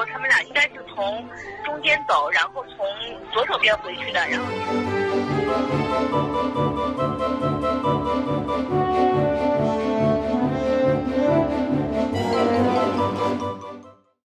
说他们俩应该是从中间走，然后从左手边回去的，然后。